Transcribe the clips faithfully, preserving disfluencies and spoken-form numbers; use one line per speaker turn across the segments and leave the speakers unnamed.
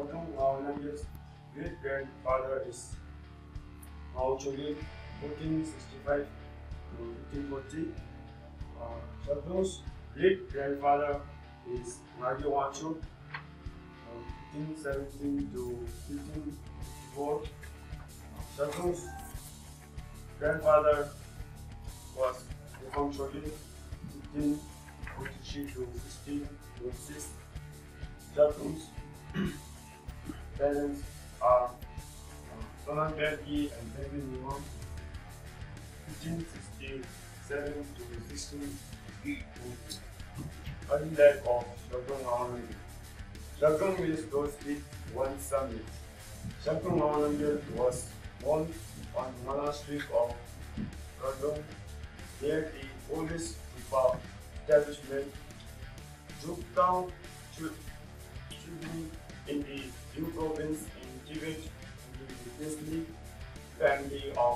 Shakung Aonamgyal's great-grandfather is Mao Chogyal, fourteen sixty-five to fifteen forty. Uh, Shakung's great-grandfather is Ngagyo Wangchuck, uh, fifteen seventeen to fifteen fifty-four. Shakung's grandfather was Mao Chogyal, fifteen forty-three to sixteen twenty-six. Shakung's parents are Sonan Bergi and David Nimon, fifteen sixty-seven to sixteen eighty. Early life of Shakung Aonamgyal. Shakung is those with one son. Shakung Aonamgyal was born on Mana Street of Radong. There the oldest Rupa establishment, Druktown should be in the New province in Tibet, in the priestly family of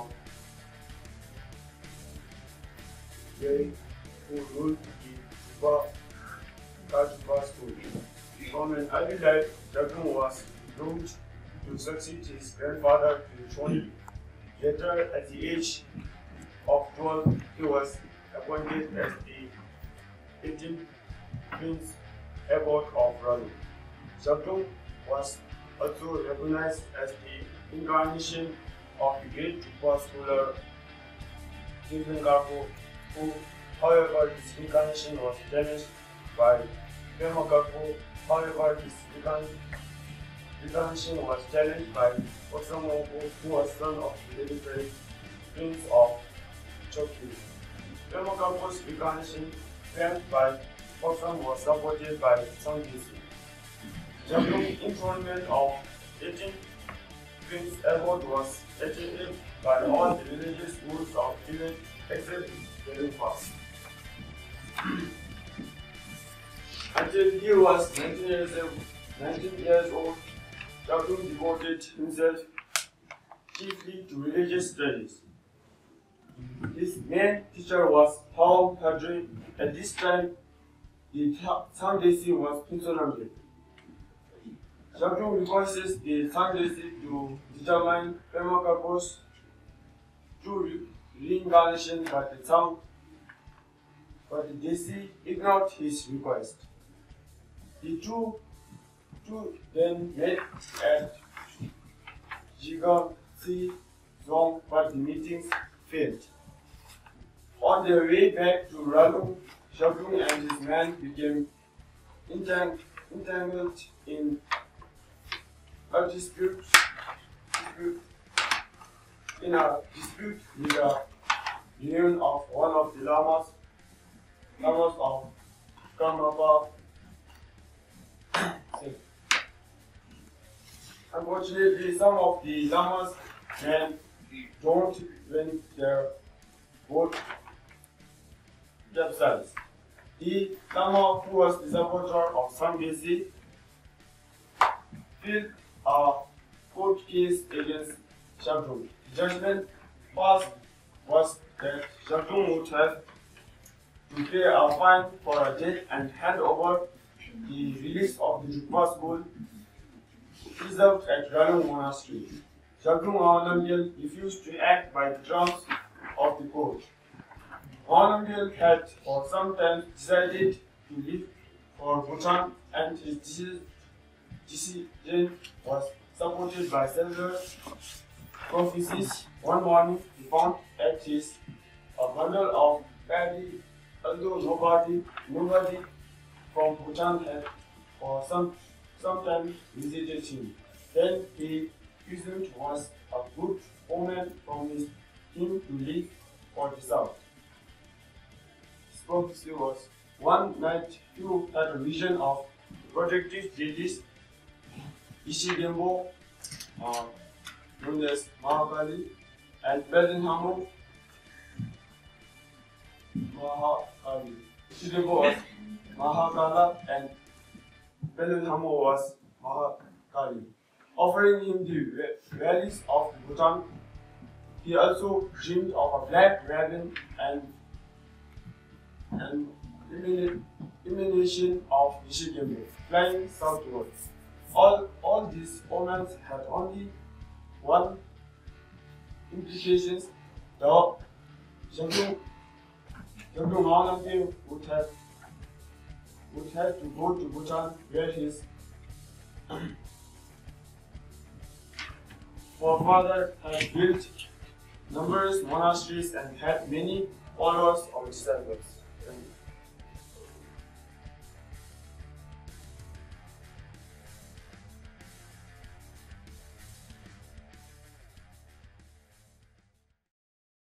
Yei, who ruled the Rupa Kajpa school. From an early life, Shakung was groomed to succeed his grandfather to the throne. Later, at the age of twelve, he was appointed as the eighteenth Prince Abbot of Radong. Shakung was also recognized as the incarnation of the great Rupa scholar Tribhuvan Karpo, who, however, his incarnation was challenged by Pema Karpo. However, his incarnation was challenged by Phoksa Mawpo, who was son of the legendary Prince of Chokyi. Pema Karpo's incarnation failed by Phoksa was supported by Sangdesi. Shakung's enthronement of eighteenth Prince Abbot was attended by all the religious schools of Tibet except the Rinpoche. Until he was nineteen years old, Shakung devoted himself chiefly to religious studies. His main teacher was Paul Padre. At this time, the Sangdesi was Pinsonamgyal. Shakung requires the Sangdesi to determine Pema Karpo's true reincarnation, but the Sang, but the Desi ignored his request. The two, two then met at Jigaxi Zong, but the meetings failed. On their way back to Radong, Shakung and his men became entang entangled in a dispute, dispute in a dispute with the union of one of the lamas, lamas of Karmapa. Unfortunately, some of the lamas men don't when their boat capsized. The lama who was the supporter of Sangdesi filed a court case against Shakung. The judgment passed was that Shakung would have to pay a fine for a debt and hand over the release of the Rupa school preserved at Radong Monastery. Shakung Aonamgyal refused to act by the terms of the court. Aonamgyal had for some time decided to leave for Bhutan, and his decision was supported by several prophecies. One morning, he found at his a bundle of paddy, although nobody, nobody from Bhutan had for some, some time visited him. Then he presumed was a good omen from his him to leave for the south. His prophecy was one night he had a vision of protective deities Ishigembo, uh, known as Mahakali, and Bellinghamo, Mahakali. Ishigembo was Mahakala and Bellinghamo was Mahakali, offering him the valleys of Bhutan. He also dreamed of a black dragon and an emanation of Ishigembo flying southward. all, all these omens had only one implications. The Jagdu Maunamdev would have would have to go to Bhutan, where his forefather had built numerous monasteries and had many followers or disciples.